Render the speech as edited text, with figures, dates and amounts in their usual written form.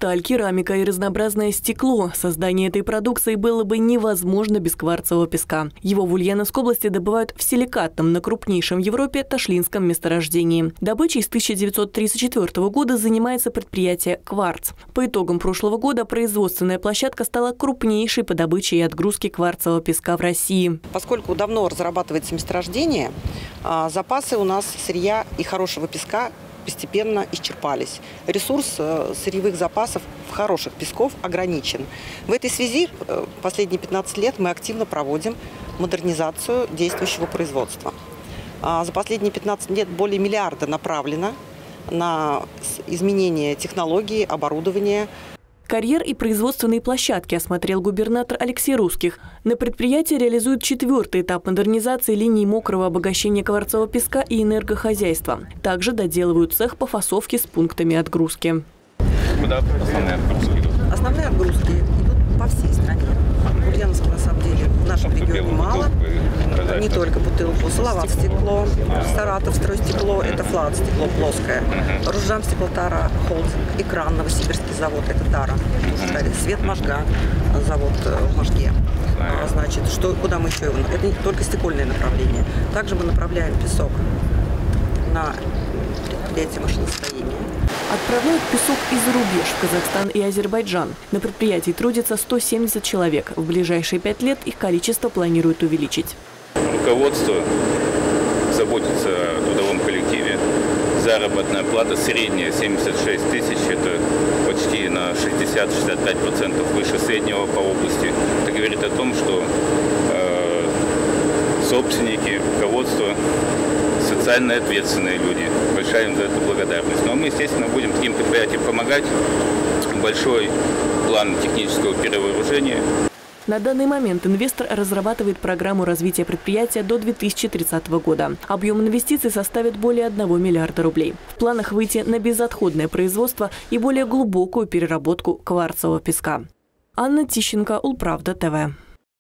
сталь, керамика и разнообразное стекло. Создание этой продукции было бы невозможно без кварцевого песка. Его в Ульяновской области добывают в силикатном, на крупнейшем в Европе ташлинском месторождении. Добычей с 1934 года занимается предприятие «Кварц». По итогам прошлого года производственная площадка стала крупнейшей по добыче и отгрузке кварцевого песка в России. Поскольку давно разрабатывается месторождение, запасы у нас сырья и хорошего песка постепенно исчерпались. Ресурс сырьевых запасов хороших песков ограничен. В этой связи последние 15 лет мы активно проводим модернизацию действующего производства. За последние 15 лет более миллиарда направлено на изменение технологий, оборудования. Карьер и производственные площадки осмотрел губернатор Алексей Русских. На предприятии реализуют 4-й этап модернизации линий мокрого обогащения кварцевого песка и энергохозяйства. Также доделывают цех по фасовке с пунктами отгрузки. Куда основные отгрузки идут? Основные отгрузки идут по всей стране. В Ульяновске, на самом деле, в нашем регионе мало. Не только бутылку. Салават стекло, Саратов стройстекло, это флат стекло плоское. Ружжам стеклотара, холдинг, Экран, Новосибирский завод, это тара. Свет Можга, завод в Можге. Значит, куда мы еще его? Это не только стекольное направление. Также мы направляем песок на предприятие машиностроения. Отправляют песок и за рубеж, в Казахстан и Азербайджан. На предприятии трудится 170 человек. В ближайшие 5 лет их количество планируют увеличить. Руководство заботится о трудовом коллективе. Заработная плата средняя 76 тысяч, это почти на 60-65% выше среднего по области. Это говорит о том, что собственники, руководство социально ответственные люди. Большая им за это благодарность. Но мы, естественно, будем таким предприятиям помогать. Большой план технического перевооружения. На данный момент инвестор разрабатывает программу развития предприятия до 2030 года. Объем инвестиций составит более 1 миллиарда рублей. В планах выйти на безотходное производство и более глубокую переработку кварцевого песка. Анна Тищенко, Улправда ТВ.